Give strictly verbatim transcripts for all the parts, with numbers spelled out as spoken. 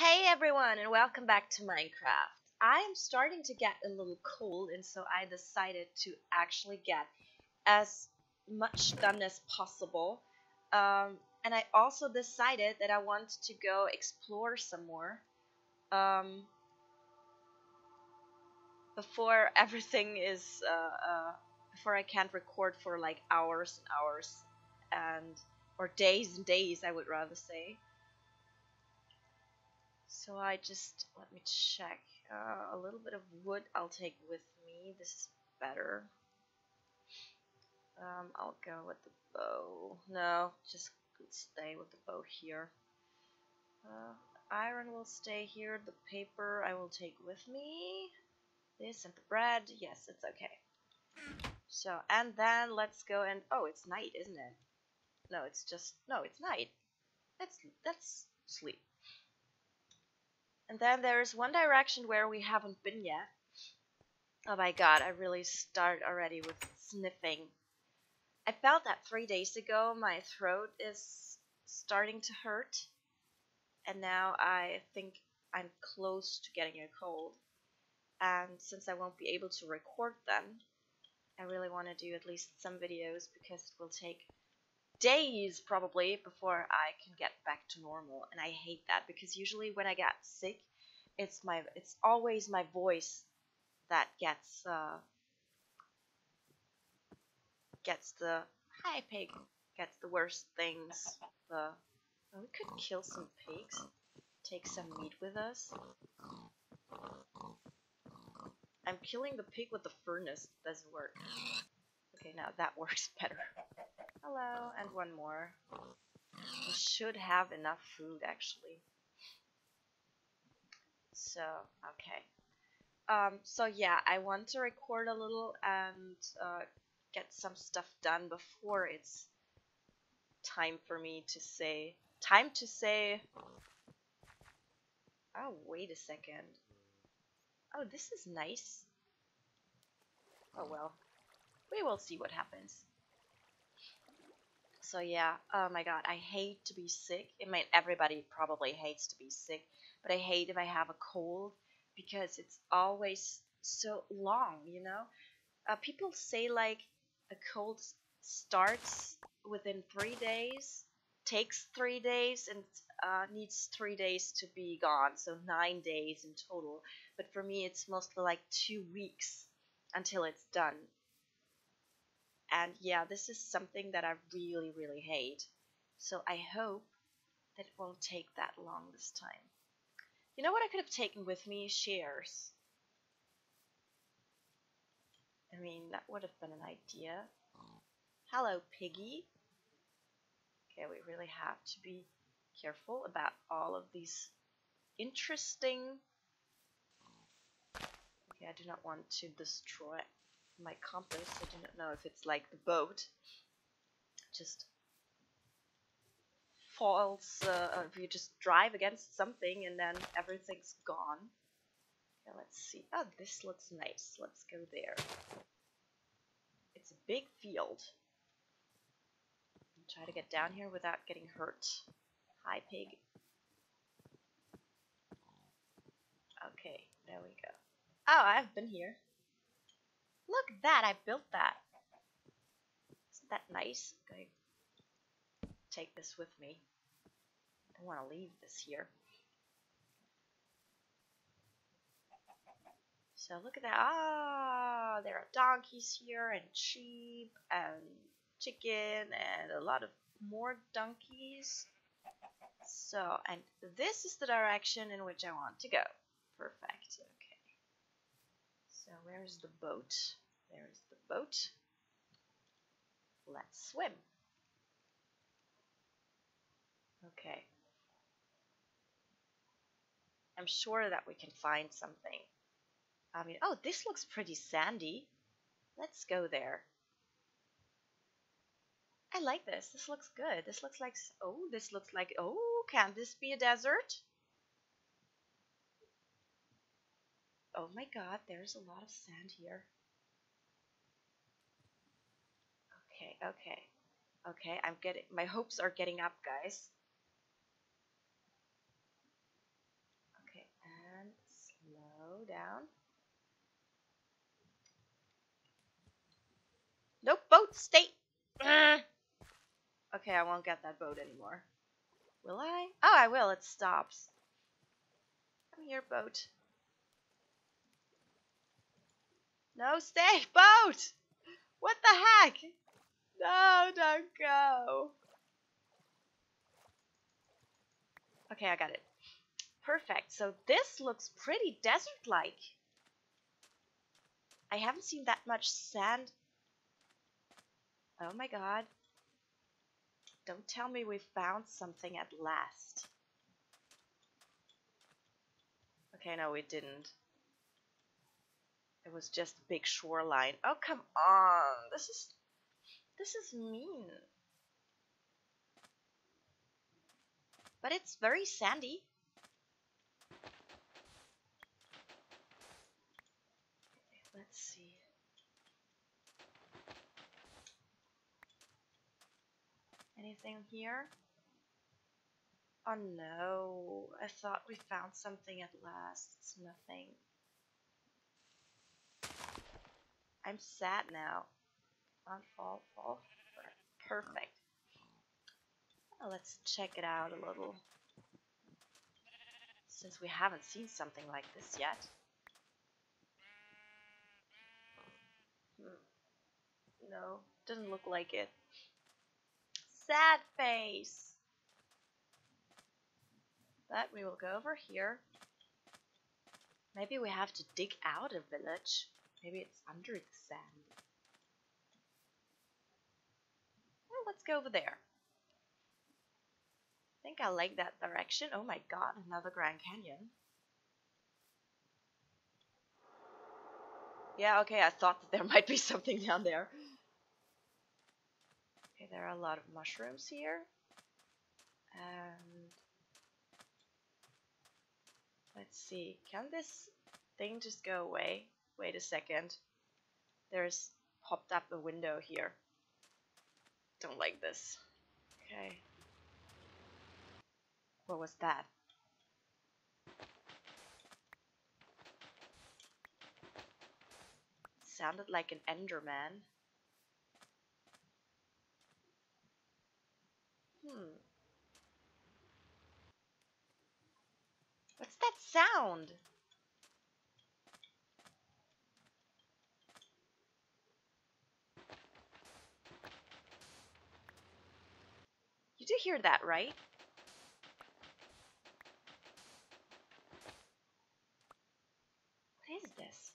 Hey everyone, and welcome back to Minecraft. I am starting to get a little cold, and so I decided to actually get as much done as possible. Um, and I also decided that I want to go explore some more um, before everything is uh, uh, before I can't record for like hours and hours and or days and days, I would rather say. So I just, let me check. Uh, a little bit of wood I'll take with me. This is better. Um, I'll go with the bow. No, just stay with the bow here. Uh, iron will stay here. The paper I will take with me. This and the bread. Yes, it's okay. So, and then let's go and, oh, it's night, isn't it? No, it's just, no, it's night. Let's, let's sleep. And then there's one direction where we haven't been yet. Oh my god, I really start already with sniffing. I felt that three days ago my throat is starting to hurt, and now I think I'm close to getting a cold. And since I won't be able to record them, I really want to do at least some videos because it will take days probably before I can get back to normal. And I hate that because usually when I get sick, it's my it's always my voice that gets uh, gets the hi pig gets the worst things. The oh, we could kill some pigs, take some meat with us. I'm killing the pig with the furnace. Doesn't work. Okay, now that works better. Hello, and one more. We should have enough food actually. So okay. Um. So yeah, I want to record a little and uh, get some stuff done before it's time for me to say time to say oh wait a second. Oh, this is nice. Oh well, we will see what happens. So yeah, oh my god, I hate to be sick. I mean, everybody probably hates to be sick, but I hate if I have a cold because it's always so long, you know? Uh, people say like a cold s- starts within three days, takes three days, and uh, needs three days to be gone, so nine days in total. But for me, it's mostly like two weeks until it's done. And yeah, this is something that I really, really hate. So I hope that it won't take that long this time. You know what I could have taken with me? Shares. I mean, that would have been an idea. Hello, Piggy. Okay, we really have to be careful about all of these interesting. Okay, I do not want to destroy my compass. I do not know if it's like the boat. Just falls, uh, if you just drive against something and then everything's gone. Okay, let's see. Oh, this looks nice. Let's go there. It's a big field. I'll try to get down here without getting hurt. Hi, pig. Okay, there we go. Oh, I've been here. Look at that, I built that. Isn't that nice? I'm going to take this with me. I don't want to leave this here. So look at that. Ah, there are donkeys here and sheep and chicken and a lot of more donkeys. So, and this is the direction in which I want to go. Perfect. Okay. So where's the boat? There's the boat. Let's swim. Okay. I'm sure that we can find something. I mean, oh, this looks pretty sandy. Let's go there. I like this. This looks good. This looks like, oh, this looks like, oh, can this be a desert? Oh my god, there's a lot of sand here. Okay, okay. Okay, I'm getting, my hopes are getting up, guys. down. Nope, boat, stay! Ugh. Okay, I won't get that boat anymore. Will I? Oh, I will, it stops. Come here, boat. No, stay, boat! What the heck? No, don't go. Okay, I got it. Perfect. So this looks pretty desert-like. I haven't seen that much sand. Oh my god. Don't tell me we found something at last. Okay, no, we didn't. It was just a big shoreline. Oh, come on. This is... This is mean. But it's very sandy. Let's see. Anything here? Oh no, I thought we found something at last. It's nothing. I'm sad now. On fall, fall. Perfect. Well, let's check it out a little. Since we haven't seen something like this yet. Hmm. No, doesn't look like it. Sad face. But we will go over here. Maybe we have to dig out a village. Maybe it's under the sand. Well, let's go over there. I think I like that direction. Oh my god, another Grand Canyon. Yeah, okay, I thought that there might be something down there. Okay, there are a lot of mushrooms here. And let's see, can this thing just go away? Wait a second. There's popped up a window here. Don't like this. Okay. What was that? Sounded like an Enderman. Hmm. What's that sound? You do hear that, right? What is this?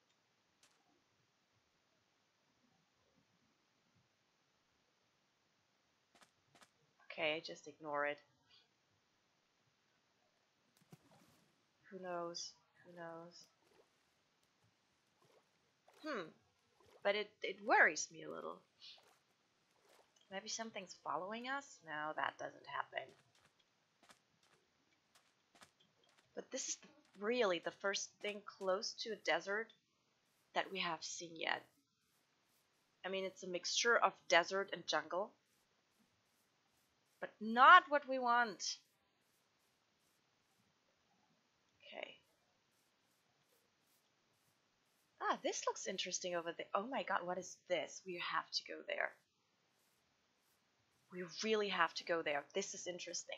Okay, just ignore it. Who knows? Who knows? Hmm. But it, it worries me a little. Maybe something's following us? No, that doesn't happen. But this is really the first thing close to a desert that we have seen yet. I mean, it's a mixture of desert and jungle. But not what we want. Okay. Ah, this looks interesting over there. Oh my god, what is this? We have to go there. We really have to go there. This is interesting.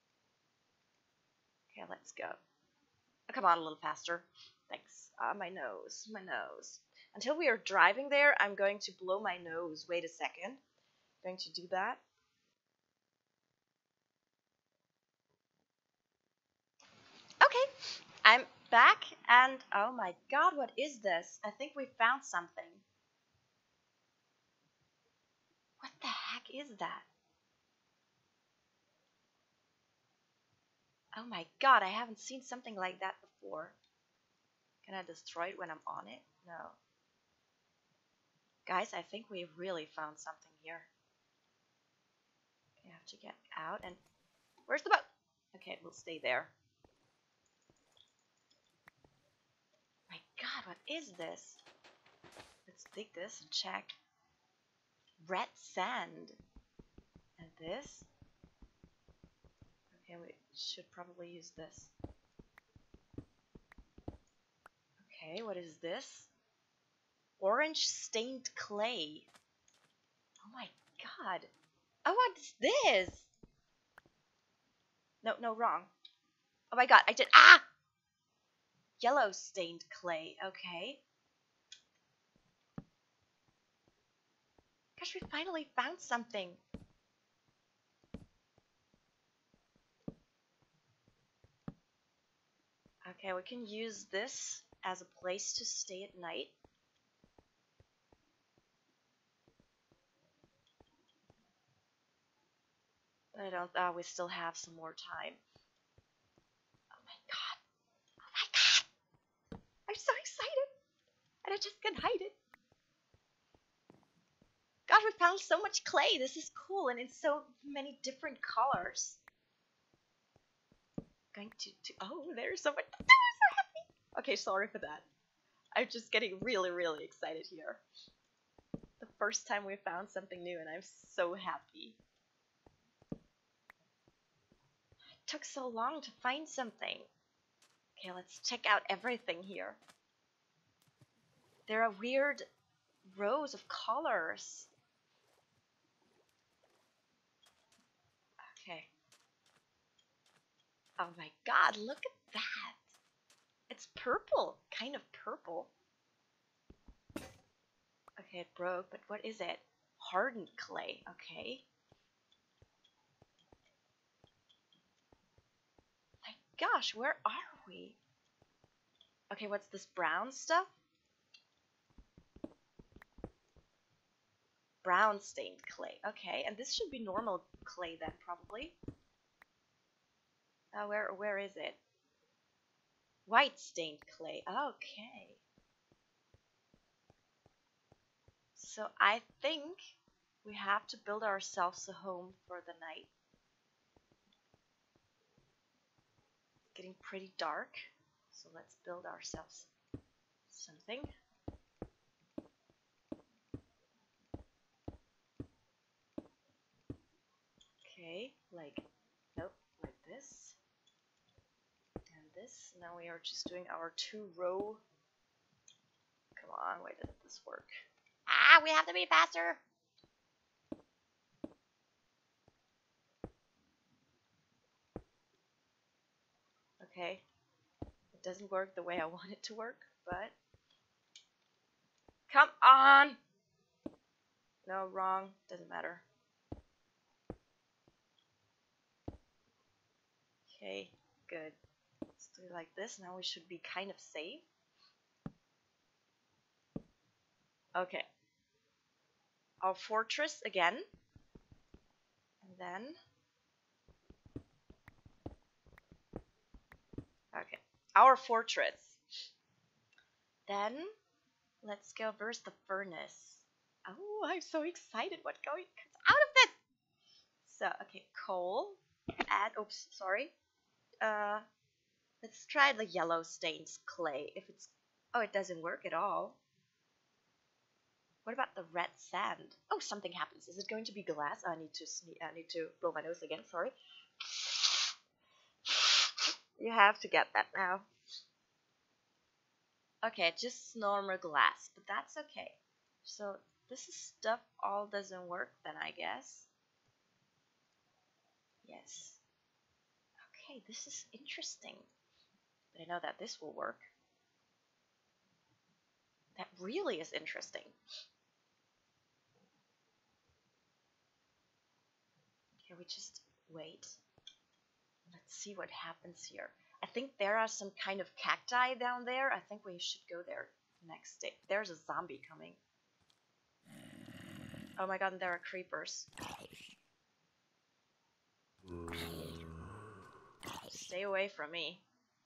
Okay, let's go. Oh, come on, a little faster. Thanks. Ah, my nose, my nose. Until we are driving there, I'm going to blow my nose. Wait a second. I'm going to do that. Okay, I'm back, and oh my god, what is this? I think we found something. What the heck is that? Oh my god, I haven't seen something like that before. Can I destroy it when I'm on it? No. Guys, I think we really found something here. We have to get out and... Where's the boat? Okay, we'll stay there. My god, what is this? Let's dig this and check. Red sand. And this? Okay, we should probably use this. Okay, what is this? Orange stained clay. Oh my god. Oh, what's this? No, no, wrong. Oh my god, I did. Ah! Yellow stained clay. Okay. Gosh, we finally found something. Okay, we can use this as a place to stay at night. But I don't, uh, we still have some more time. Oh my god. Oh my god. I'm so excited. And I just can't hide it. God, we found so much clay. This is cool. And in so many different colors. Going to, to oh, there's so much. I'm so happy. Okay, sorry for that. I'm just getting really, really excited here. The first time we found something new, and I'm so happy. It took so long to find something. Okay, let's check out everything here. There are weird rows of colors. Okay. Oh my god, look at that. It's purple, kind of purple. Okay, it broke, but what is it? Hardened clay, okay. My gosh, where are we? Okay, what's this brown stuff? Brown stained clay, okay. And this should be normal clay then, probably. Uh, where, where is it? White stained clay, okay. So I think we have to build ourselves a home for the night. It's getting pretty dark, so let's build ourselves something. Okay, like, nope, like this. And this. Now we are just doing our two row. Come on, why didn't this work? Ah, we have to be faster! Okay, it doesn't work the way I want it to work, but... Come on! No, wrong, doesn't matter. Okay, good. Let's do it like this. Now we should be kind of safe. Okay. Our fortress again. And then... Okay. Our fortress. Then, let's go. Where's the furnace? Oh, I'm so excited what going comes out of this! So, okay, coal. Add, oops, sorry. Uh, let's try the yellow stained clay. If it's, oh, it doesn't work at all. What about the red sand? Oh, something happens. Is it going to be glass? I need to sneeze. I need to blow my nose again. Sorry. You have to get that now. Okay, just normal glass, but that's okay. So this stuff all doesn't work then, I guess. Yes. Okay, this is interesting. But I know that this will work. That really is interesting. Okay, we just wait. Let's see what happens here. I think there are some kind of cacti down there. I think we should go there next day. There's a zombie coming. Oh my god, and there are creepers. Stay away from me.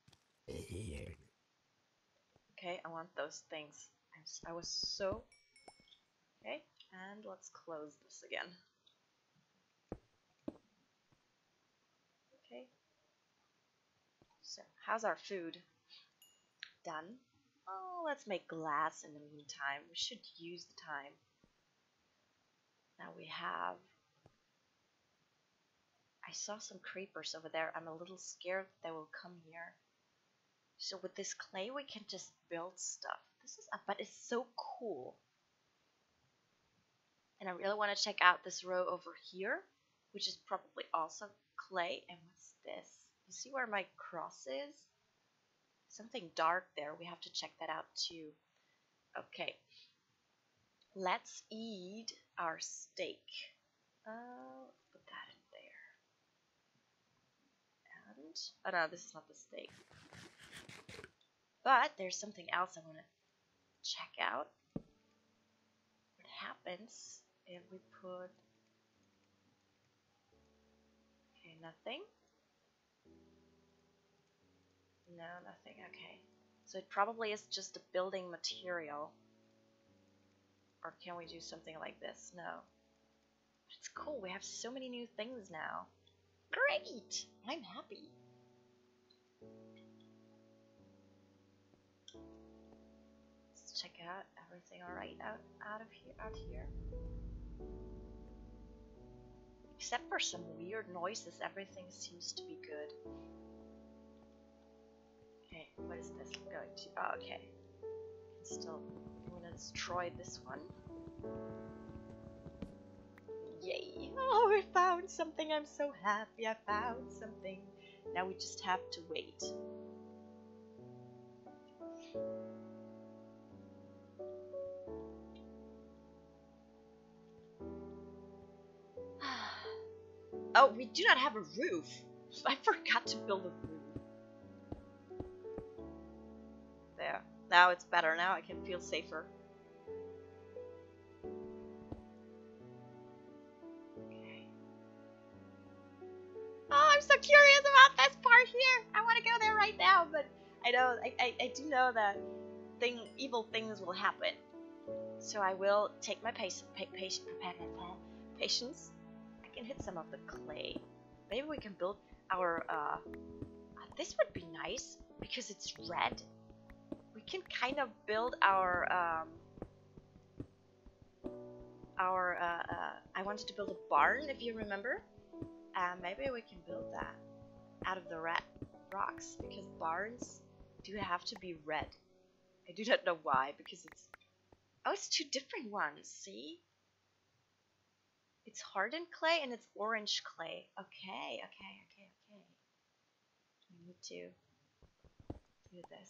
Okay, I want those things. I was so... Okay, and let's close this again. Okay. So, how's our food? Done. Oh, let's make glass in the meantime. We should use the time. Now we have... I saw some creepers over there. I'm a little scared they will come here. So with this clay, we can just build stuff. This is, but it's so cool. And I really want to check out this row over here, which is probably also clay. And what's this? You see where my cross is? Something dark there. We have to check that out too. Okay. Let's eat our steak. Uh, let's put that in there. And, oh no, this is not the steak. But there's something else I want to check out. What happens if we put, okay, nothing. No, nothing, okay. So it probably is just a building material. Or can we do something like this? No. It's cool, we have so many new things now. Great! I'm happy. Let's check out everything alright out, out of here, out here. Except for some weird noises, everything seems to be good. Okay, what is this going to? Oh, okay. Still want to destroy this one. Yay! Oh, we found something. I'm so happy I found something. Now we just have to wait. Oh, we do not have a roof. I forgot to build a roof. There. Now it's better. Now I can feel safer. Okay. Oh, I'm so curious about this part here. I want to go there right now, but I know I, I, I do know that thing evil things will happen. So I will take my patience. Pa patience. Patience. I can hit some of the clay. Maybe we can build our. Uh, this would be nice because it's red. We can kind of build our um, our uh, uh, I wanted to build a barn, if you remember. Uh, maybe we can build that out of the red rocks, because barns do have to be red. I do not know why, because it's oh, it's two different ones. See, it's hardened clay and it's orange clay. Okay, okay, okay, okay. We need to do this.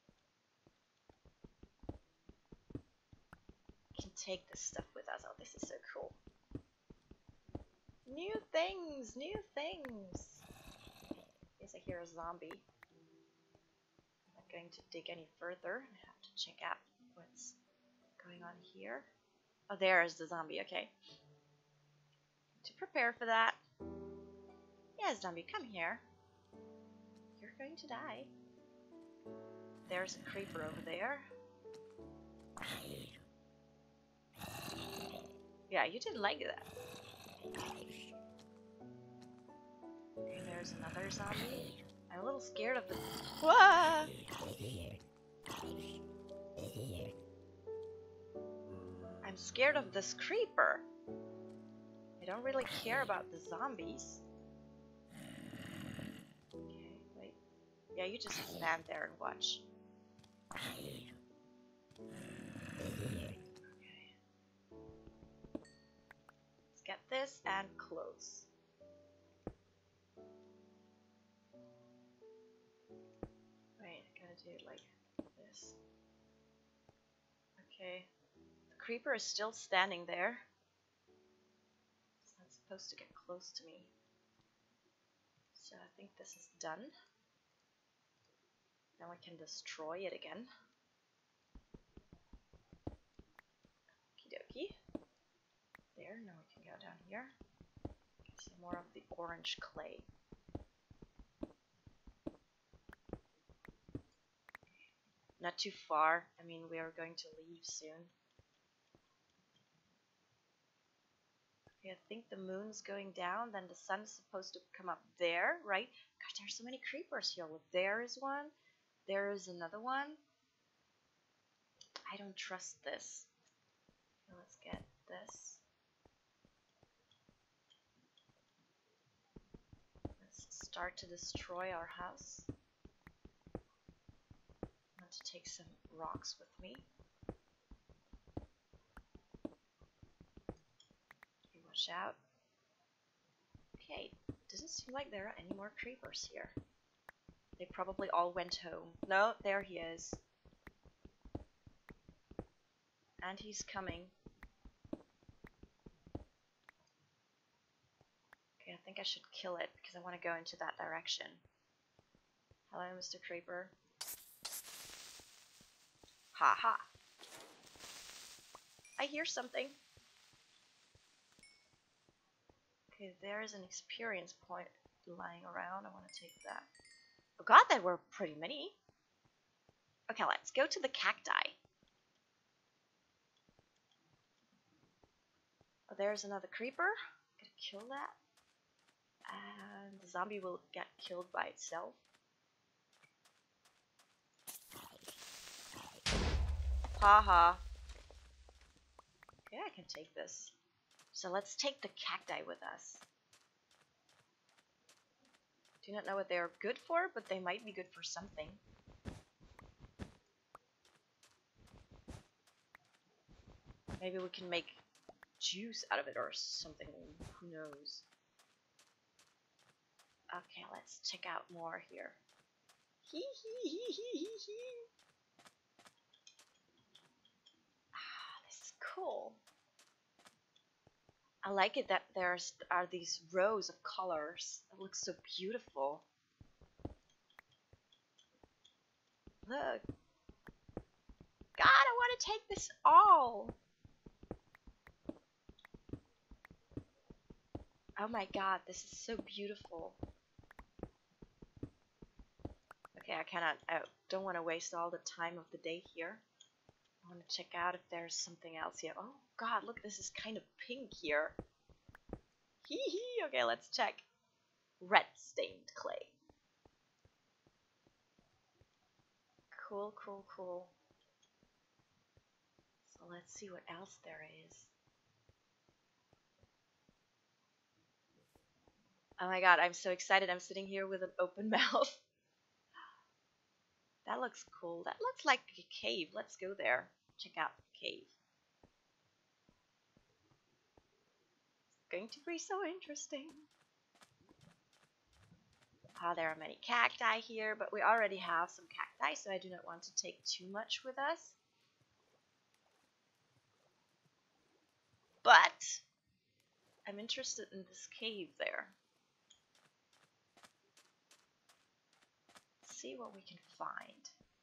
Can take this stuff with us. Oh, this is so cool. New things, new things. Okay, guess I hear a zombie. I'm not going to dig any further. I have to check out what's going on here. Oh, there is the zombie. Okay. To prepare for that. Yes, zombie, come here. You're going to die. There's a creeper over there. Yeah, you didn't like that. And there's another zombie. I'm a little scared of the. Whoa! I'm scared of this creeper. I don't really care about the zombies. Okay, wait. Yeah, you just stand there and watch. Okay. Let's get this and close. Wait, I gotta do it like this. Okay. The creeper is still standing there. It's not supposed to get close to me. So I think this is done. Now we can destroy it again. Okie dokie. There, now we can go down here. See more of the orange clay. Not too far. I mean, we are going to leave soon. Okay, I think the moon's going down, then the sun's supposed to come up there, right? Gosh, there's so many creepers here. Look, there is one. There is another one. I don't trust this. Okay, let's get this. Let's start to destroy our house. take some rocks with me. Okay, watch out. Okay, doesn't seem like there are any more creepers here. They probably all went home. No, there he is. And he's coming. Okay, I think I should kill it because I want to go into that direction. Hello, Mister Creeper. Ha ha. I hear something. Okay, there is an experience point lying around. I want to take that. Oh god, there were pretty many. Okay, let's go to the cacti. Oh, there's another creeper. Gotta kill that. And the zombie will get killed by itself. Haha. Okay, I can take this. So let's take the cacti with us. Do not know what they are good for, but they might be good for something. Maybe we can make juice out of it or something. Who knows? Okay, let's check out more here. Hee hee hee hee hee hee. Ah, this is cool. I like it that there's are these rows of colors. It looks so beautiful. Look. God, I want to take this all. Oh my god, this is so beautiful. Okay, I cannot, I don't want to waste all the time of the day here. I want to check out if there's something else here. Oh god, look, this is kind of pink here. Hee hee, okay, let's check. Red stained clay. Cool, cool, cool. So let's see what else there is. Oh my god, I'm so excited. I'm sitting here with an open mouth. That looks cool. That looks like a cave. Let's go there. Check out the cave. It's going to be so interesting. Ah, there are many cacti here, but we already have some cacti, so I do not want to take too much with us. But I'm interested in this cave there. Let's see what we can find.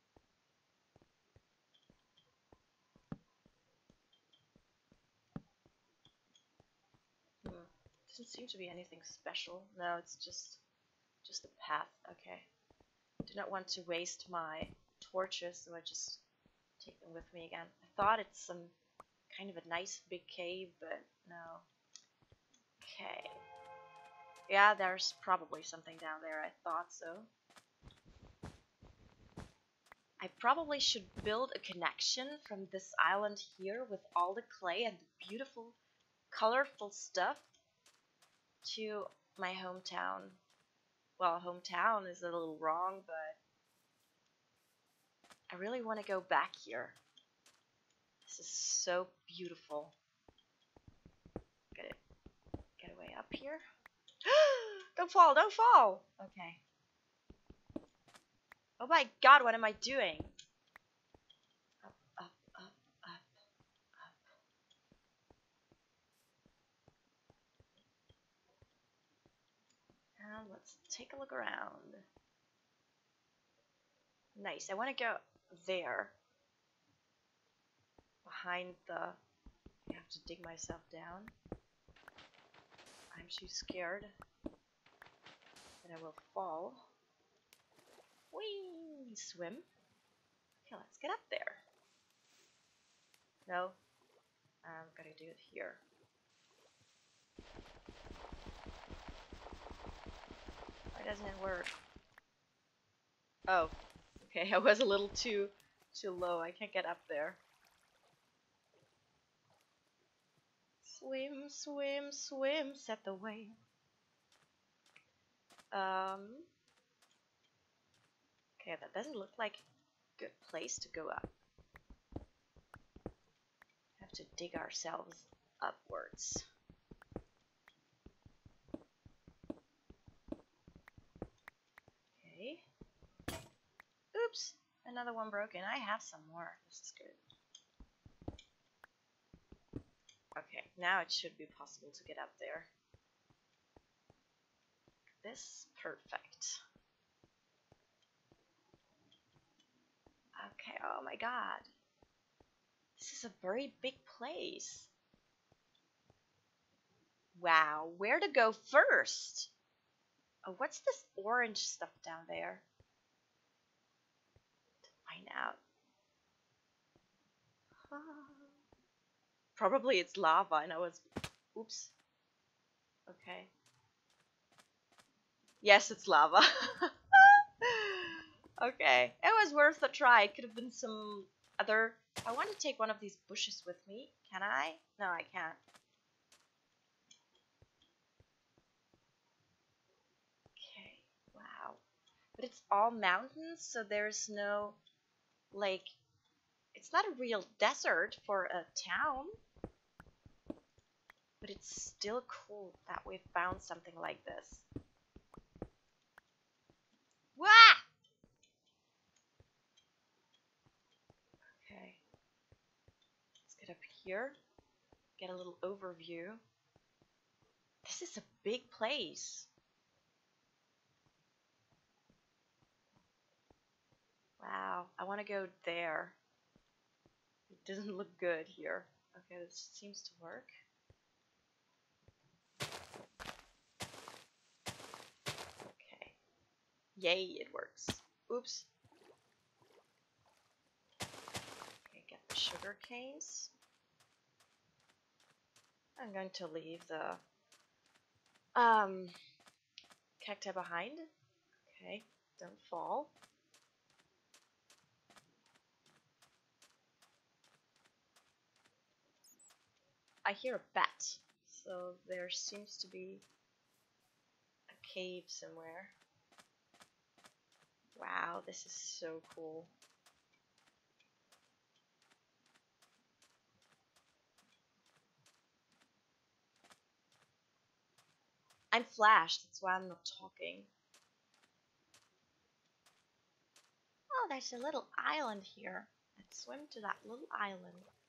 Hmm. Doesn't seem to be anything special. No, it's just just a path. Okay. Do not want to waste my torches, so I just take them with me again. I thought it's some kind of a nice big cave, but no. Okay. Yeah, there's probably something down there. I thought so. I probably should build a connection from this island here with all the clay and the beautiful, colorful stuff to my hometown. Well, hometown is a little wrong, but I really want to go back here. This is so beautiful. Get it. Get away up here. Don't fall, don't fall! Okay. Oh my god, what am I doing? Up, up, up, up, up. And let's take a look around. Nice, I want to go there. Behind the... I have to dig myself down. I'm too scared that I will fall. Whee! Swim. Okay, let's get up there. No, I'm gonna do it here. Why doesn't it work? Oh, okay, I was a little too too low. I can't get up there. Swim, swim, swim, set the way. Um. Okay, that doesn't look like good place to go up. Have to dig ourselves upwards. Okay. Oops, another one broken. I have some more. This is good. Okay, now it should be possible to get up there. This, perfect. Okay, oh my god. This is a very big place. Wow, where to go first? Oh, what's this orange stuff down there? To find out. Probably it's lava and I was... Oops. Okay. Yes, it's lava. Okay, it was worth a try. It could have been some other... I want to take one of these bushes with me. Can I? No, I can't. Okay, wow. But it's all mountains, so there's no, like... It's not a real desert for a town. But it's still cool that we found something like this. Wah! Okay. Let's get up here. Get a little overview. This is a big place. Wow, I want to go there. It doesn't look good here. Okay, this seems to work. Okay. Yay, it works. Oops. Okay, get the sugar canes. I'm going to leave the um cacti behind. Okay, don't fall. I hear a bat, so there seems to be a cave somewhere. Wow, this is so cool. I'm flashed, that's why I'm not talking. Oh, there's a little island here. Let's swim to that little island.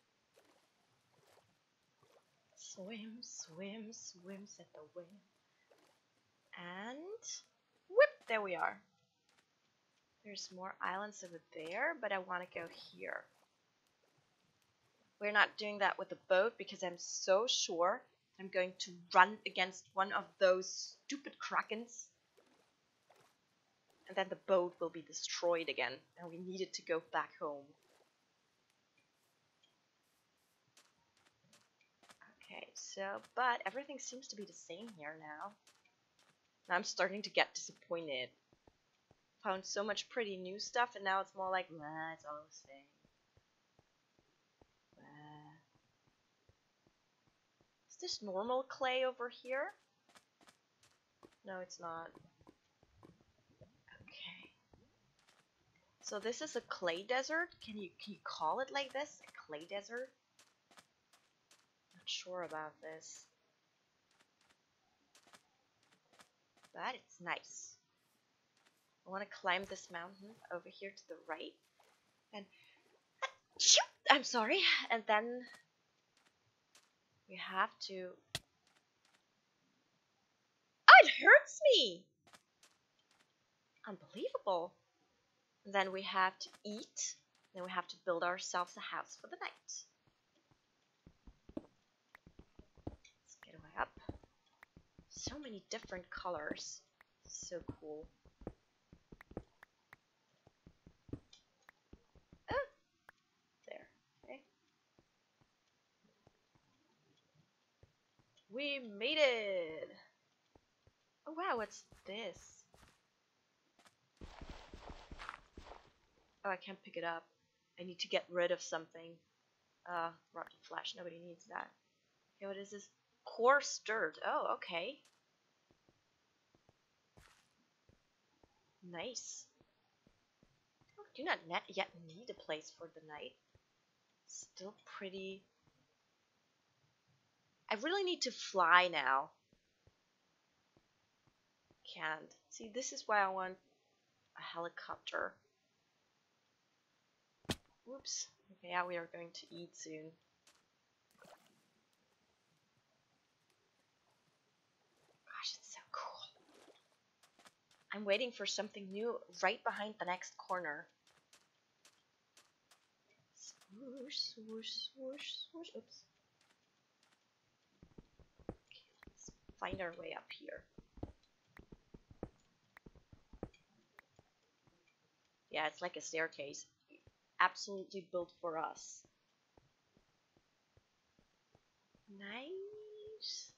Swim, swim, swim, said the wind. And whoop, there we are. There's more islands over there, but I want to go here. We're not doing that with the boat because I'm so sure I'm going to run against one of those stupid krakens. And then the boat will be destroyed again, and we needed to go back home. Okay, so, but everything seems to be the same here now. Now I'm starting to get disappointed. Found so much pretty new stuff, and now it's more like, nah, it's all the same. Nah. Is this normal clay over here? No, it's not. Okay. So this is a clay desert? Can you can you call it like this? A clay desert? Not sure about this. But it's nice. I want to climb this mountain over here to the right. And shoot! I'm sorry. And then we have to... Oh, it hurts me! Unbelievable. And then we have to eat. Then we have to build ourselves a house for the night. Let's get away up. So many different colors. So cool. Oh, there. Okay. We made it! Oh wow, what's this? Oh, I can't pick it up. I need to get rid of something. Uh, rotten flash, nobody needs that. Okay, what is this? Coarse dirt. Oh, okay. Nice. do not net yet need a place for the night. Still pretty. I really need to fly now. Can't. See, this is why I want a helicopter. Whoops. Okay, yeah, we are going to eat soon. Gosh, it's so cool. I'm waiting for something new right behind the next corner. Swoosh, swoosh, swoosh, swoosh. Oops. Okay, let's find our way up here. Yeah, it's like a staircase. Absolutely built for us. Nice.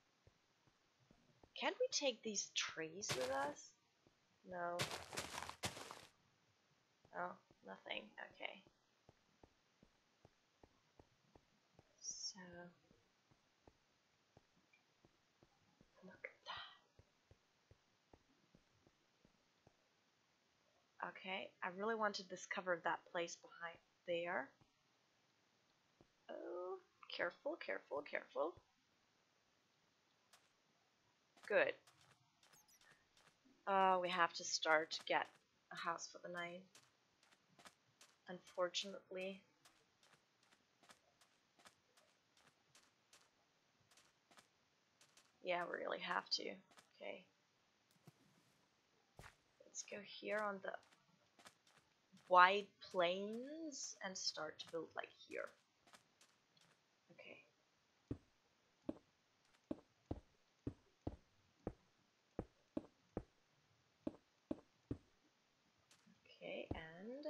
Can't we take these trees with us? No. Oh, nothing. Okay. So, look at that. Okay, I really want to discover that place behind there. Oh, careful, careful, careful. Good. Uh, we have to start to get a house for the night. Unfortunately. Yeah, we really have to. Okay. Let's go here on the wide plains and start to build like here. Okay. Okay, and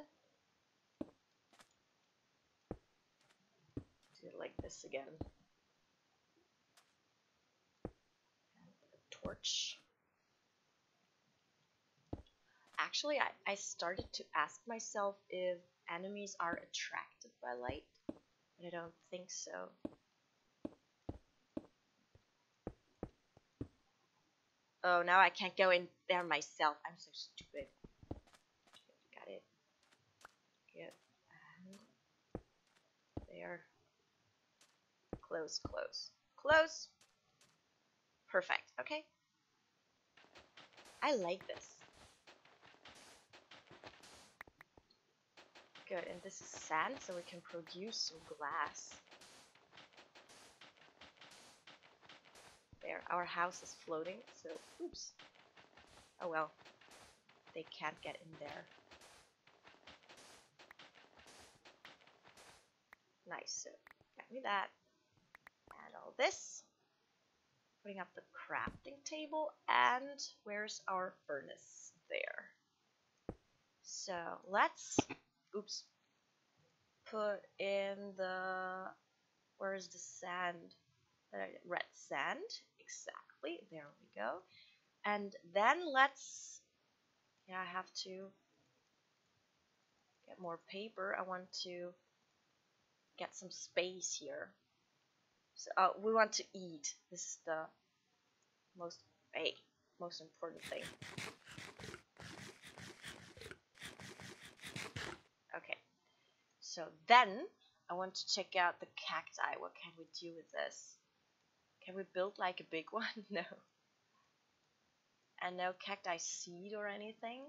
do it like this again. And a torch. Actually, I, I started to ask myself if enemies are attracted by light, but I don't think so. Oh, now I can't go in there myself. I'm so stupid. Got it. Good. And there. Close, close, close. Perfect. Okay. I like this. Good. And this is sand, so we can produce some glass. There. Our house is floating, so oops. Oh well. They can't get in there. Nice. So, got me that. And all this. Putting up the crafting table, and where's our furnace? There. So let's, oops, put in the, where is the sand? Uh, red sand, exactly, there we go. And then let's, yeah, I have to get more paper. I want to get some space here. So uh, we want to eat. This is the most, hey, most important thing. Okay, so then I want to check out the cacti. What can we do with this? Can we build like a big one? No. And no cacti seed or anything?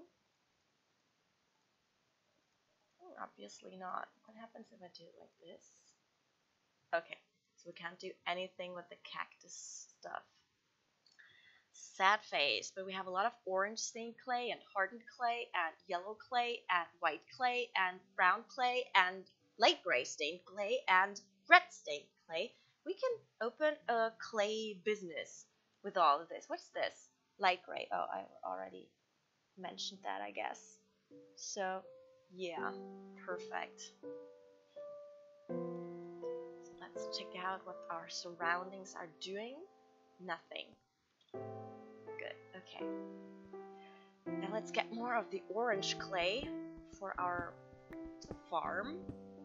Oh, obviously not. What happens if I do it like this? Okay, so we can't do anything with the cactus stuff. Sad face, but we have a lot of orange stained clay and hardened clay and yellow clay and white clay and brown clay and light gray stained clay and red stained clay. We can open a clay business with all of this. What's this? Light gray. Oh, I already mentioned that, I guess. So, yeah, perfect. So let's check out what our surroundings are doing. Nothing. Good, okay. Now let's get more of the orange clay for our farm.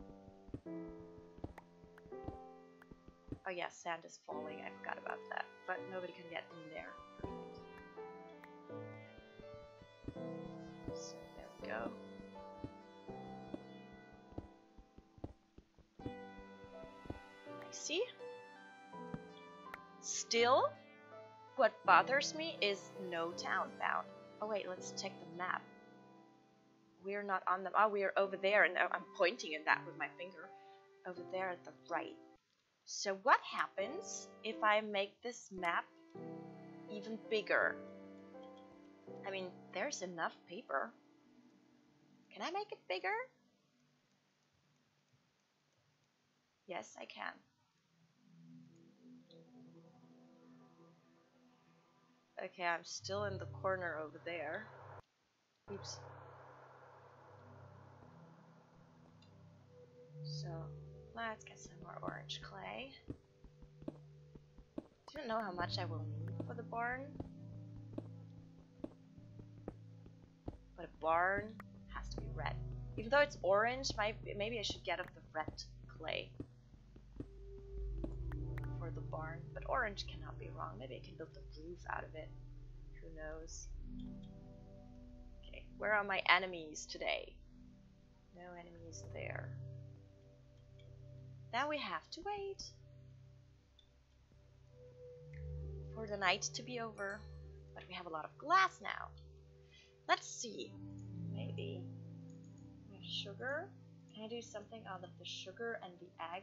Oh yeah, sand is falling, I forgot about that. But nobody can get in there. Perfect. So there we go. still, what bothers me is no town found. Oh wait, let's check the map. We're not on the... Oh, we're over there, and I'm pointing at that with my finger. Over there at the right. So what happens if I make this map even bigger? I mean, there's enough paper. Can I make it bigger? Yes, I can. Okay, I'm still in the corner over there. Oops. So, let's get some more orange clay. Do you know how much I will need for the barn? But a barn has to be red. Even though it's orange, maybe I should get up the red clay for the barn. But orange cannot be wrong. Maybe I can build the roof out of it. Who knows? Okay, where are my enemies today? No enemies there. Now we have to wait for the night to be over. But we have a lot of glass now. Let's see. Maybe we have sugar. Can I do something out of the sugar and the egg?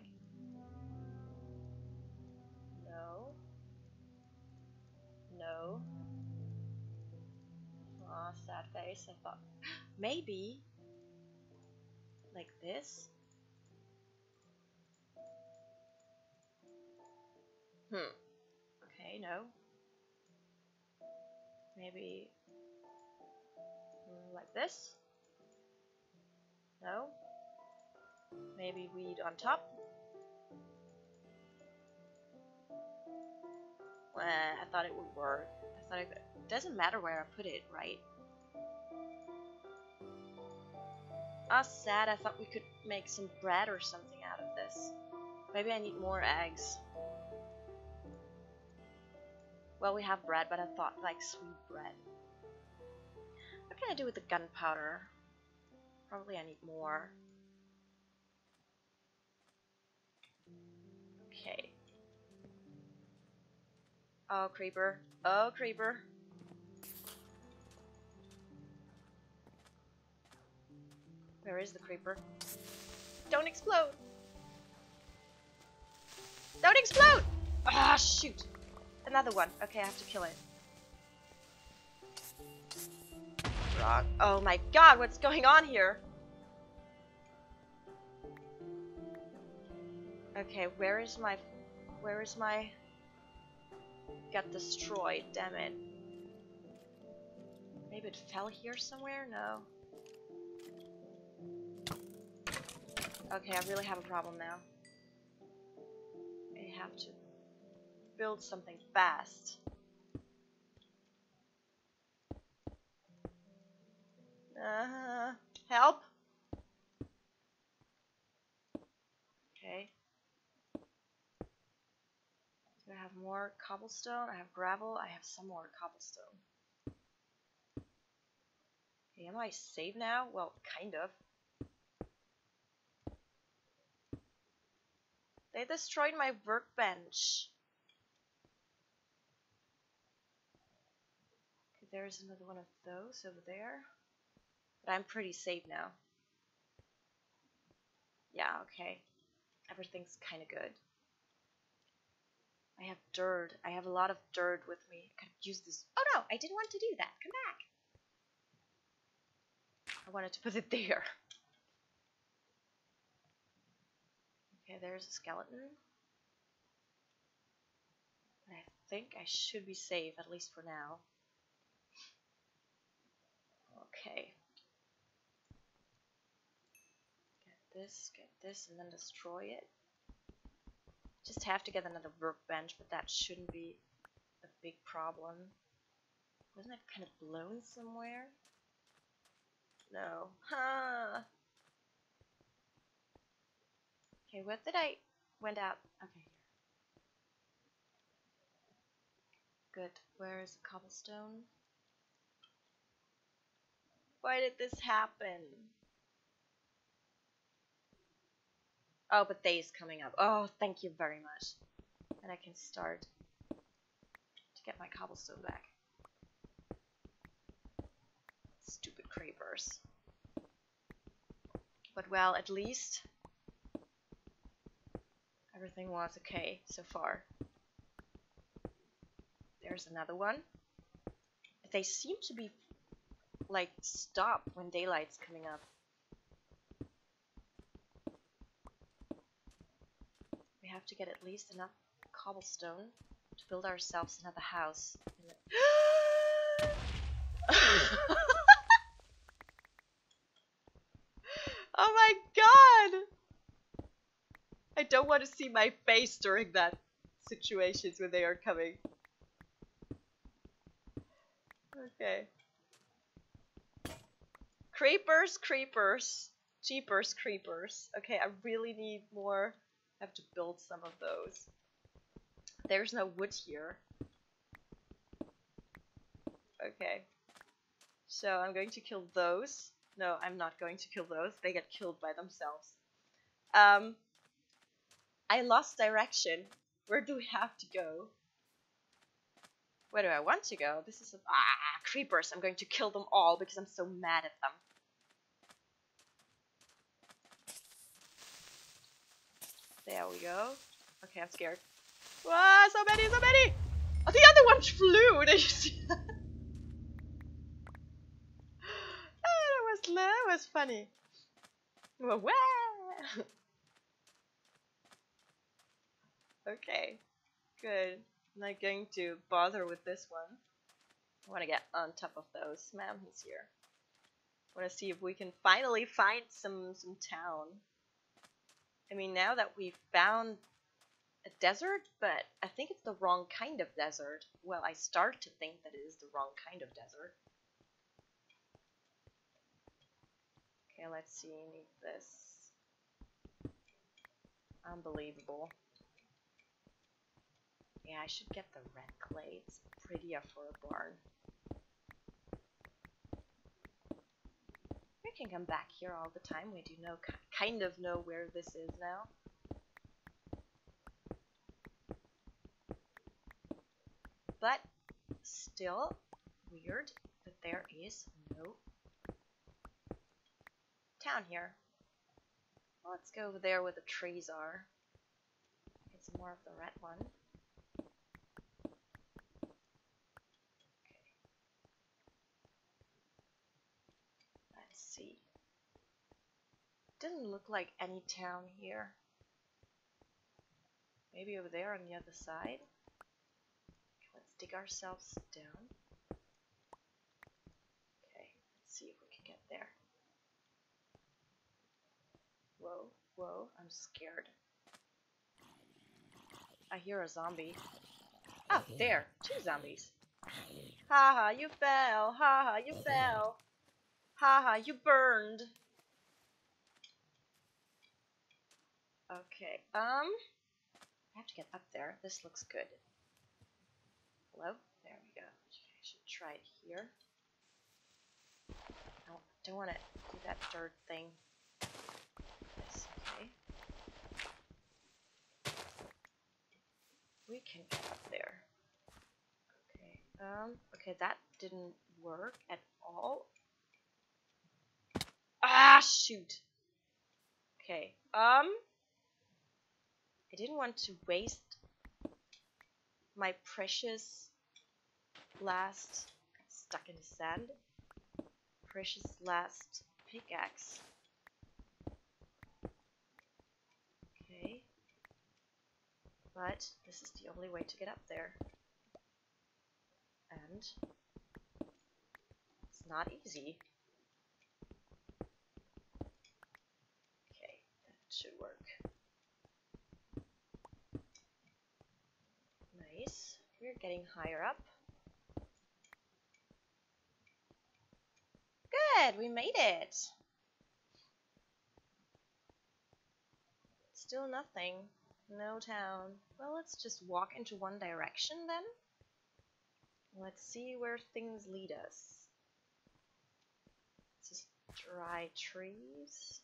No. No. Aw, sad face. I thought maybe like this. Hmm. Okay, no. Maybe like this? No? Maybe weed on top? Well, I thought it would work. I thought it, it doesn't matter where I put it, right? Ah, sad. I thought we could make some bread or something out of this. Maybe I need more eggs. Well, we have bread, but I thought like sweet bread. What can I do with the gunpowder? Probably I need more. Okay. Oh, creeper. Oh, creeper. Where is the creeper? Don't explode! Don't explode! Ah, shoot! Another one. Okay, I have to kill it. Wrong. Oh my god, what's going on here? Okay, where is my... Where is my... Got destroyed, damn it. Maybe it fell here somewhere? No. Okay, I really have a problem now. I have to build something fast. Uh, help! Okay. Do I have more cobblestone? I have gravel. I have some more cobblestone. Okay, am I safe now? Well, kind of. They destroyed my workbench. Okay, there's another one of those over there. But I'm pretty safe now. Yeah, okay. Everything's kind of good. I have dirt. I have a lot of dirt with me. I could use this. Oh no, I didn't want to do that. Come back. I wanted to put it there. Okay, there's a skeleton. I think I should be safe, at least for now. Okay. Get this, get this, and then destroy it. Just have to get another workbench, but that shouldn't be a big problem. Wasn't it kind of blown somewhere? No. Huh. Okay, what did I... Went out... Okay. Good. Where is the cobblestone? Why did this happen? Oh, but day is coming up. Oh, thank you very much. And I can start get my cobblestone back. Stupid creepers. But well, at least everything was okay so far. There's another one. They seem to be like stop when daylight's coming up. We have to get at least enough cobblestone to build ourselves another house. Oh my god! I don't want to see my face during that situations when they are coming. Okay. Creepers, creepers. Jeepers, creepers. Okay, I really need more. I have to build some of those. There's no wood here. Okay. So I'm going to kill those. No, I'm not going to kill those. They get killed by themselves. Um, I lost direction. Where do we have to go? Where do I want to go? This is a... Ah, creepers. I'm going to kill them all because I'm so mad at them. There we go. Okay, I'm scared. Wow, so many, so many! Oh, the other one flew! Did you see that? Oh, that was, that was funny. Wow. Okay, good. I'm not going to bother with this one. I want to get on top of those mountains here. I want to see if we can finally find some, some town. I mean, now that we've found a desert, but I think it's the wrong kind of desert. Well, I start to think that it is the wrong kind of desert. Okay, let's see, need this. Unbelievable. Yeah, I should get the red clay. It's prettier for a barn. We can come back here all the time. We do know, kind of know where this is now. But still weird that there is no town here. Well, let's go over there where the trees are. Get some more of the red one. Okay. Let's see. Didn't look like any town here. Maybe over there on the other side. Okay, let's dig ourselves down. Okay, let's see if we can get there. Whoa, whoa, I'm scared. I hear a zombie. Oh, there, two zombies. Haha, you fell. Haha, you fell. Haha, you burned. Okay, um, I have to get up there. This looks good. Hello? There we go. I should try it here. I don't want to do that dirt thing. Yes, okay. We can get up there. Okay, um, okay, that didn't work at all. Ah, shoot! Okay, um, I didn't want to waste my precious last, stuck in the sand, precious last pickaxe. Okay, but this is the only way to get up there, and it's not easy. Okay, that should work. Nice, we're getting higher up. Good, we made it. Still nothing. No town. Well, let's just walk into one direction then. Let's see where things lead us. It's just dry trees.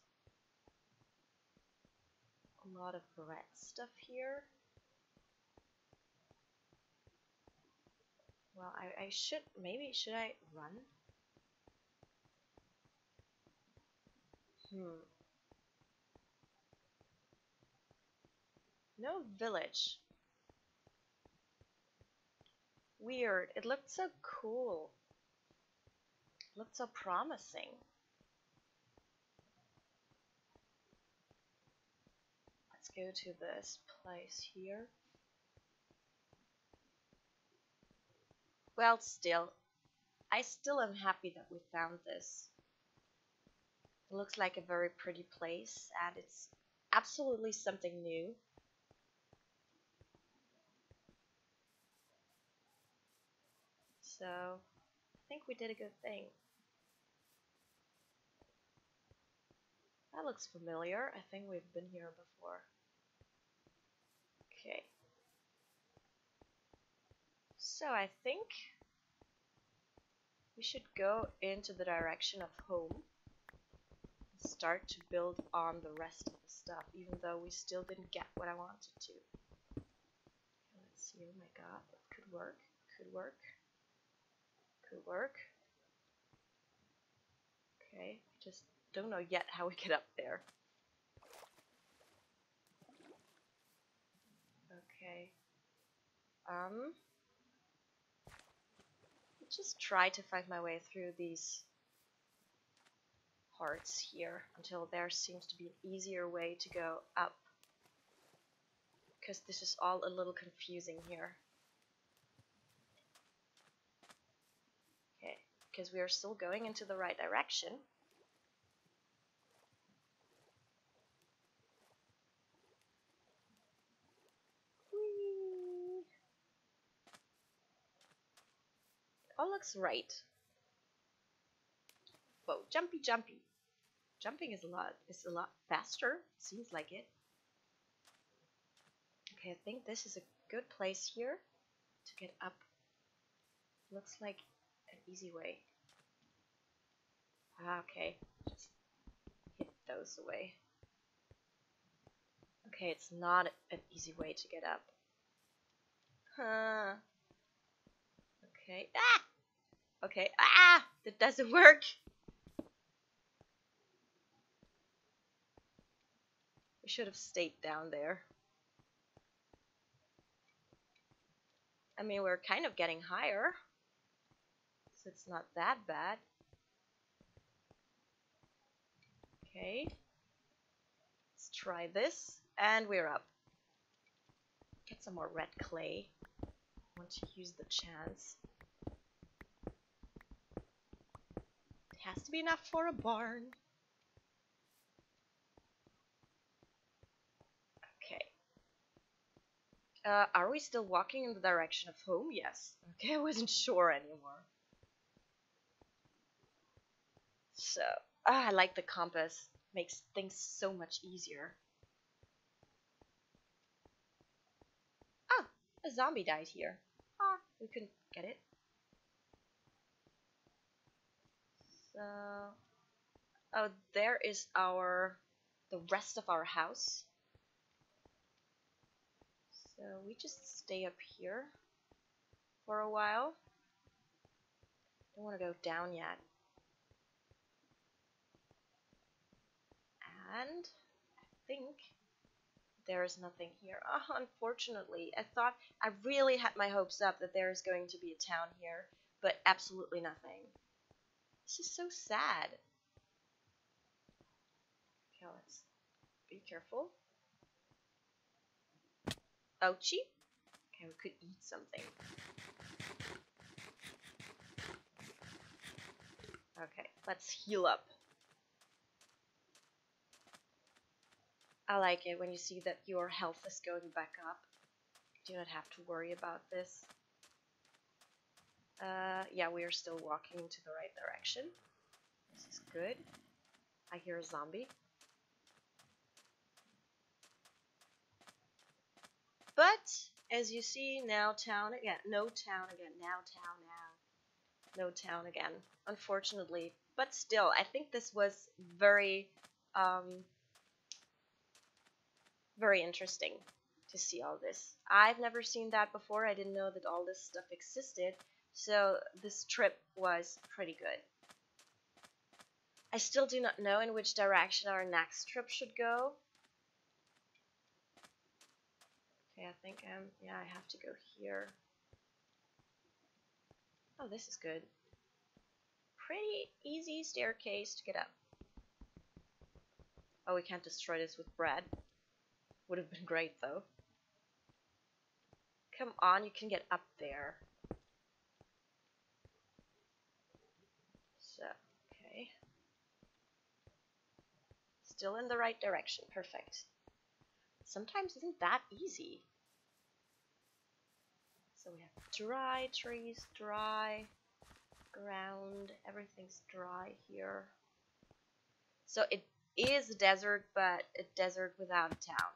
A lot of red stuff here. Well, I, I should, maybe, should I run? Hmm. No village. Weird. It looked so cool. It looked so promising. Let's go to this place here. Well, still, I still am happy that we found this. It looks like a very pretty place, and it's absolutely something new. So, I think we did a good thing. That looks familiar. I think we've been here before. Okay. So I think we should go into the direction of home and start to build on the rest of the stuff, even though we still didn't get what I wanted to. Let's see. Oh my god, that could work. Could work. Could work. Okay, just don't know yet how we get up there. Okay. Um, just try to find my way through these parts here until there seems to be an easier way to go up. Because this is all a little confusing here. Okay, because we are still going into the right direction. Whee! It all looks right. Whoa, jumpy, jumpy. Jumping is a lot is a lot faster. Seems like it. Okay, I think this is a good place here to get up. Looks like an easy way. Ah, okay, just hit those away. Okay, it's not an easy way to get up. Huh. Okay. Ah! Okay. Ah! That doesn't work. We should have stayed down there. I mean, we're kind of getting higher, so it's not that bad. Okay. Let's try this, and we're up. Get some more red clay. I want to use the chance. It has to be enough for a barn. Okay. Uh, are we still walking in the direction of home? Yes. Okay, I wasn't sure anymore. So, ah, I like the compass. Makes things so much easier. Ah, a zombie died here. Ah, we couldn't get it. So, oh, there is our, the rest of our house. So we just stay up here for a while. Don't want to go down yet. And I think there is nothing here. Oh, unfortunately, I thought, I really had my hopes up that there is going to be a town here, but absolutely nothing. This is so sad. Okay, let's be careful. Ouchie. Okay, we could eat something. Okay, let's heal up. I like it when you see that your health is going back up. You do not have to worry about this. Uh, yeah, we are still walking to the right direction. This is good. I hear a zombie. But, as you see, now town again. No town again. Now town now. No town again. Unfortunately. But still, I think this was very, um, very interesting to see all this. I've never seen that before. I didn't know that all this stuff existed. So this trip was pretty good. I still do not know in which direction our next trip should go. Okay, I think um yeah, I have to go here. Oh, this is good. Pretty easy staircase to get up. Oh, we can't destroy this with bread. Would have been great though. Come on, you can get up there. So, okay. Still in the right direction. Perfect. Sometimes isn't that easy. So we have dry trees, dry ground, everything's dry here. So it is a desert, but a desert without a town.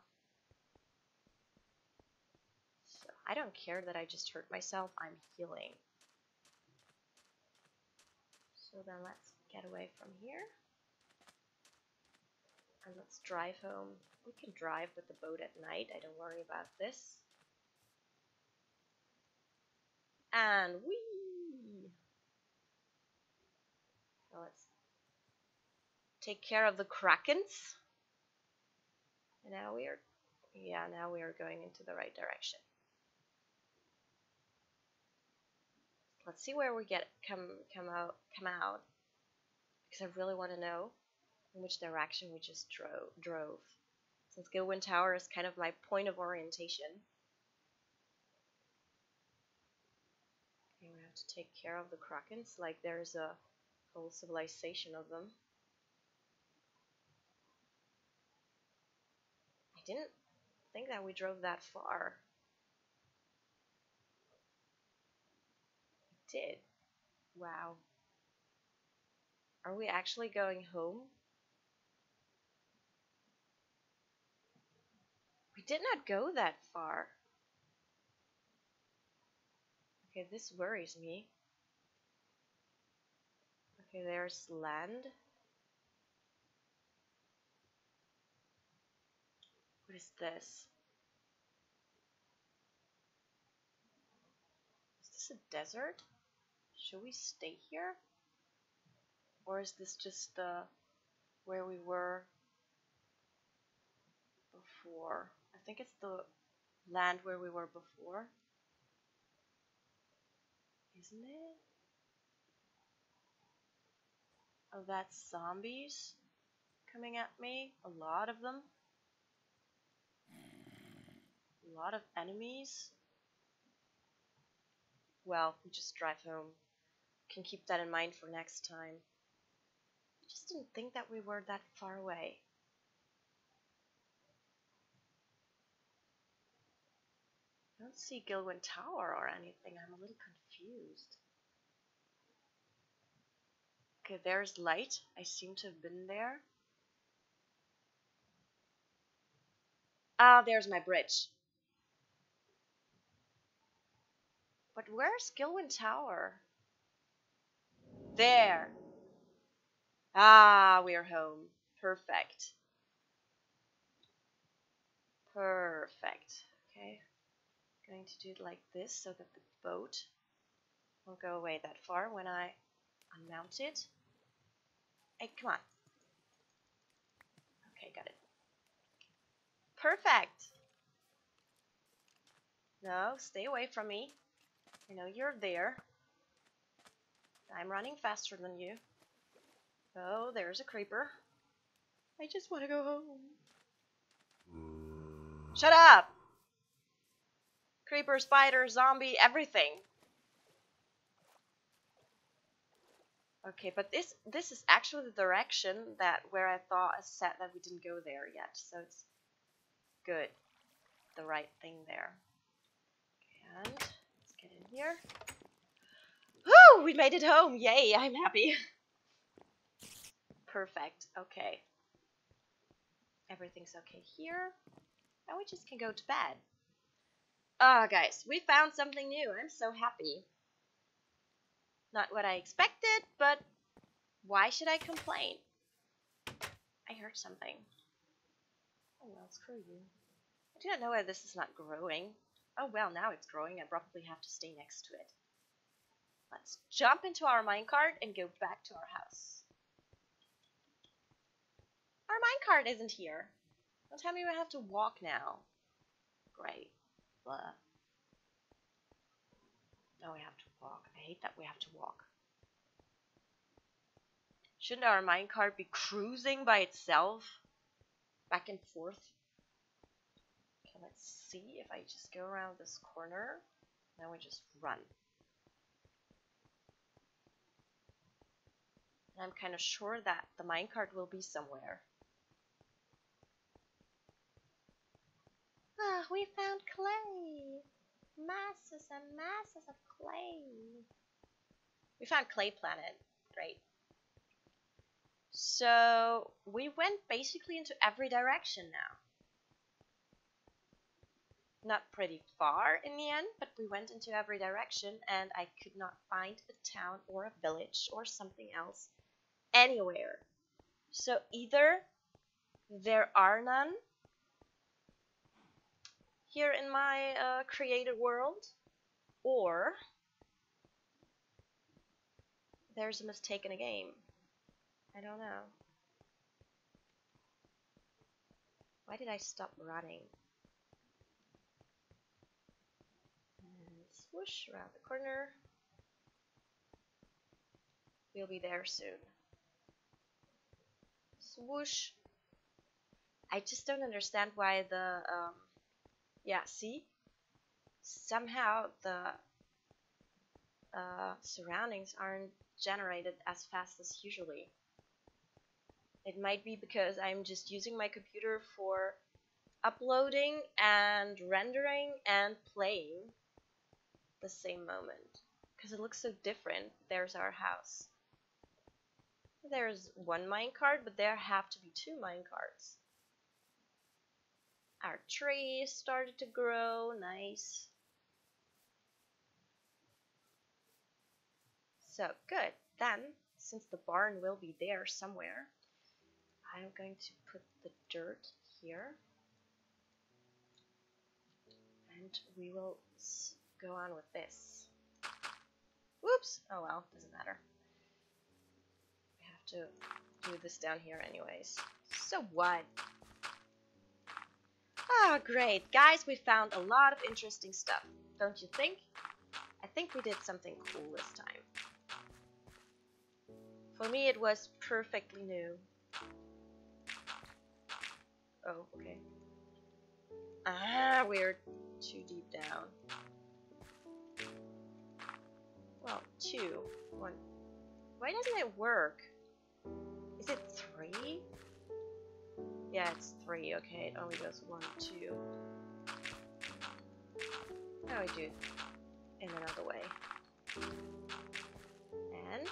So I don't care that I just hurt myself, I'm healing. So then let's get away from here. And let's drive home. We can drive with the boat at night, I don't worry about this. And whee! So let's take care of the krakens. And now we are, yeah, now we are going into the right direction. Let's see where we get come come out come out, because I really want to know in which direction we just drove. Drove. Since Gilwyn Tower is kind of my point of orientation. Okay, we have to take care of the krakens, like there's a whole civilization of them. I didn't think that we drove that far. We did. Wow. Are we actually going home? We did not go that far. Okay, this worries me. Okay, there's land. What is this? Is this a desert? Should we stay here? Or is this just the where we were before? I think it's the land where we were before. Isn't it? Oh, that's zombies coming at me. A lot of them. A lot of enemies. Well, we just drive home. Can keep that in mind for next time. I just didn't think that we were that far away. I don't see Gilwyn Tower or anything. I'm a little confused. Okay, there's light. I seem to have been there. Ah, there's my bridge. But where's Gilwyn Tower? There. Ah, we're home. Perfect. Perfect. Okay. Going to do it like this so that the boat won't go away that far when I unmount it. Hey, come on. Okay, got it. Perfect. No, stay away from me. I know you're there. I'm running faster than you. Oh, there's a creeper. I just want to go home. Shut up! Creeper, spider, zombie, everything. Okay, but this this is actually the direction that where I thought I said that we didn't go there yet, so it's good. The right thing there. Okay, and let's get in here. Woo! We made it home! Yay! I'm happy. Perfect. Okay. Everything's okay here. Now we just can go to bed. Ah, oh, guys, we found something new. I'm so happy. Not what I expected, but why should I complain? I heard something. Oh well, screw you. I do not know why this is not growing. Oh well, now it's growing. I probably have to stay next to it. Let's jump into our minecart and go back to our house. Our minecart isn't here. Don't tell me we have to walk now. Great. Blah. No, we have to walk. I hate that we have to walk. Shouldn't our minecart be cruising by itself? Back and forth? Okay, let's see if I just go around this corner. Now we just run. And I'm kind of sure that the minecart will be somewhere. Ah, we found clay! Masses and masses of clay. We found Clay Planet. Great. So, we went basically into every direction now. Not pretty far in the end, but we went into every direction and I could not find a town or a village or something else anywhere. So either there are none here in my uh, created world, or there's a mistake in a game. I don't know. Why did I stop running? And swoosh around the corner. We'll be there soon. Swoosh. I just don't understand why the um yeah, see? Somehow the uh, surroundings aren't generated as fast as usually. It might be because I'm just using my computer for uploading and rendering and playing the same moment. Because it looks so different. There's our house. There's one minecart, but there have to be two minecarts. Our tree started to grow, nice. So good. Then, since the barn will be there somewhere, I'm going to put the dirt here. And we will go on with this. Whoops! Oh well, doesn't matter. We have to do this down here anyways. So what? Oh, great. Guys, we found a lot of interesting stuff. Don't you think? I think we did something cool this time. For me, it was perfectly new. Oh, okay. Ah, we're too deep down. Well, two. One. Why doesn't it work? Is it three? Yeah, it's three. Okay, it only goes one, two. Now we do it in another way. And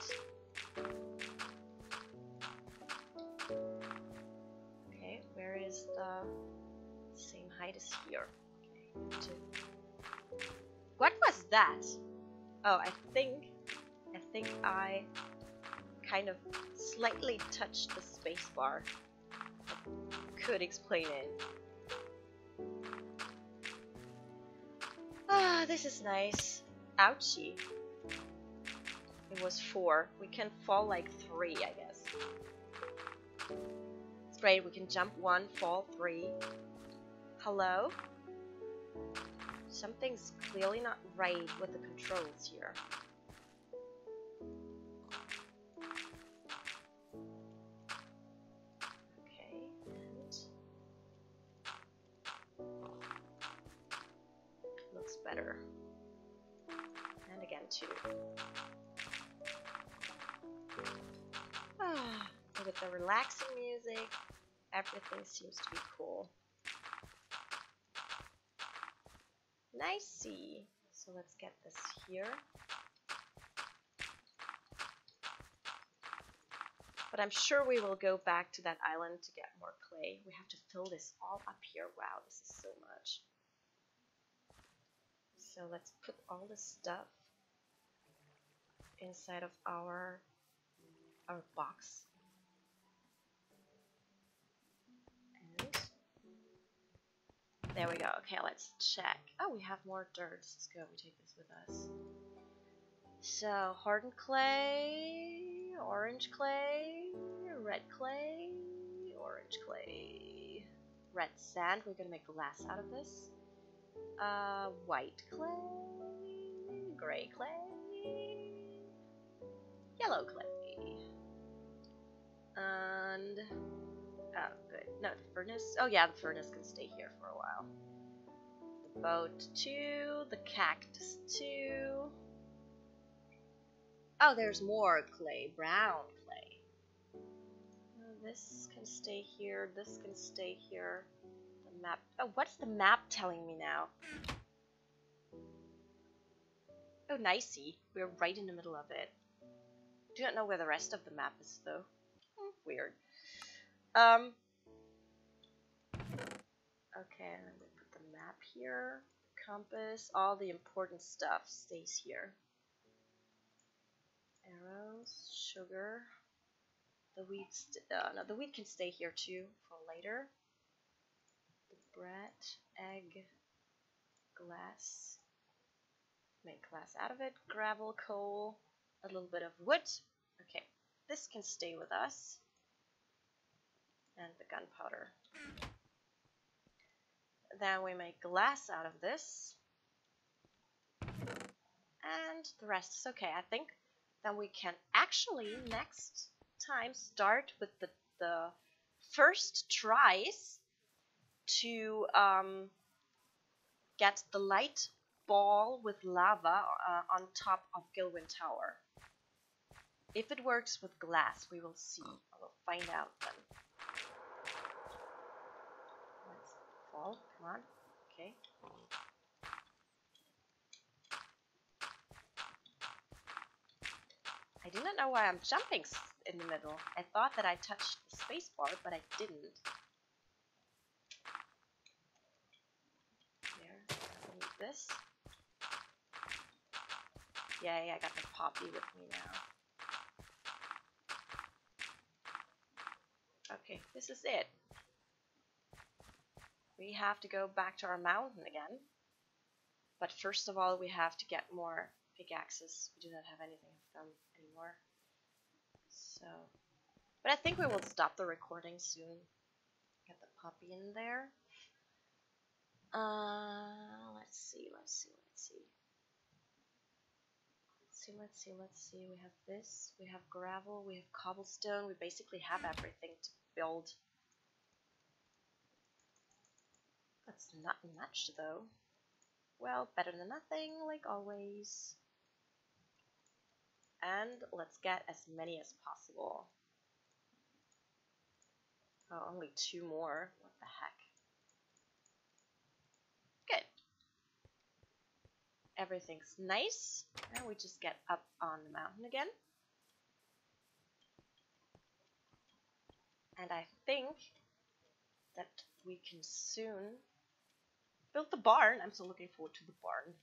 okay, where is the same height as here? Okay, two. What was that? Oh, I think I think I kind of slightly touched the space bar. Could explain it. Ah, this is nice. Ouchie. It was four. We can fall like three, I guess. It's great. We can jump one, fall three. Hello? Something's clearly not right with the controls here. Better. And again, two. Ah, with the relaxing music, everything seems to be cool. Nicey. So let's get this here. But I'm sure we will go back to that island to get more clay. We have to fill this all up here. Wow, this is so much. So let's put all this stuff inside of our our box. And there we go. Okay, let's check. Oh, we have more dirt. Let's go. We take this with us. So, hardened clay, orange clay, red clay, orange clay, red sand. We're gonna make glass out of this. Uh, white clay, gray clay, yellow clay, and oh, good. No, the furnace. Oh yeah, the furnace can stay here for a while. The boat too. The cactus too. Oh, there's more clay, brown clay. This can stay here, this can stay here. The map. Oh, what's the map telling me now? Oh, nicey. We're right in the middle of it. Do not know where the rest of the map is, though. Hmm, weird. Um. Okay, and then we put the map here. Compass, all the important stuff stays here. Arrows, sugar. The wheat, uh, no, the wheat can stay here too for later. The bread, egg, glass. Make glass out of it. Gravel, coal, a little bit of wood. Okay, this can stay with us. And the gunpowder. Then we make glass out of this. And the rest is okay. I think then we can actually next time start with the, the first tries to um, get the light ball with lava uh, on top of Gilwyn Tower. If it works with glass, we will see. We'll find out then. Let's fall. Come on. Okay. I do not know why I'm jumping in the middle. I thought that I touched the space bar, but I didn't. There, I need this. Yay, I got the poppy with me now. Okay, this is it. We have to go back to our mountain again. But first of all, we have to get more pickaxes. We do not have anything of them anymore. So, but I think we will stop the recording soon. Get the puppy in there. Uh, let's see, let's see, let's see. Let's see, let's see, let's see. We have this, we have gravel, we have cobblestone. We basically have everything to build. That's not much though. Well, better than nothing, like always. And let's get as many as possible. Oh, only two more. What the heck? Good. Everything's nice. And we just get up on the mountain again. And I think that we can soon build the barn. I'm so looking forward to the barn.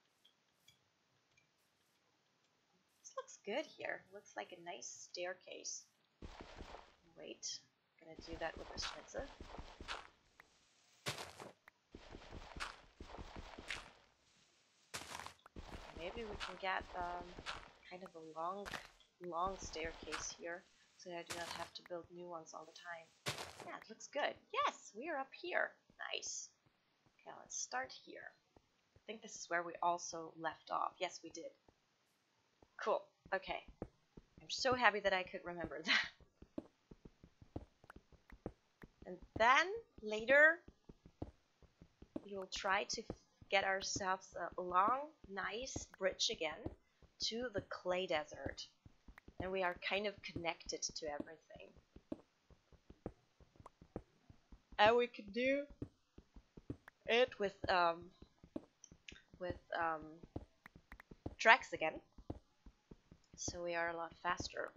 This looks good here. Looks like a nice staircase. Wait, I'm gonna do that with the schnitzer. Maybe we can get um, kind of a long, long staircase here, so that I do not have to build new ones all the time. Yeah, it looks good. Yes, we are up here. Nice. Okay, let's start here. I think this is where we also left off. Yes, we did. Cool. Okay. I'm so happy that I could remember that. And then, later, we will try to get ourselves a long, nice bridge again to the clay desert. And we are kind of connected to everything. And we can do it with um, with um, tracks again. So we are a lot faster.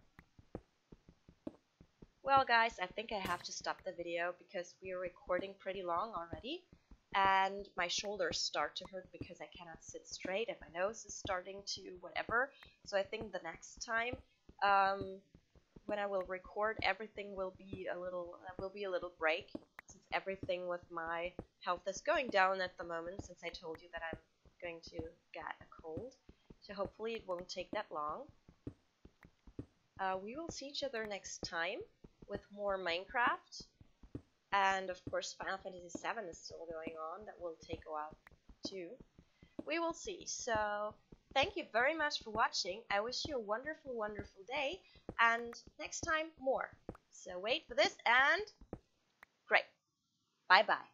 Well guys, I think I have to stop the video because we are recording pretty long already. And my shoulders start to hurt because I cannot sit straight and my nose is starting to whatever. So I think the next time um, when I will record, everything will be a little uh, will be a little break, since everything with my health is going down at the moment, since I told you that I'm going to get a cold. So so hopefully it won't take that long. Uh, we will see each other next time with more Minecraft. And of course Final Fantasy seven is still going on. That will take a while too. We will see. So thank you very much for watching. I wish you a wonderful, wonderful day. And next time, more. So wait for this and great. Bye-bye.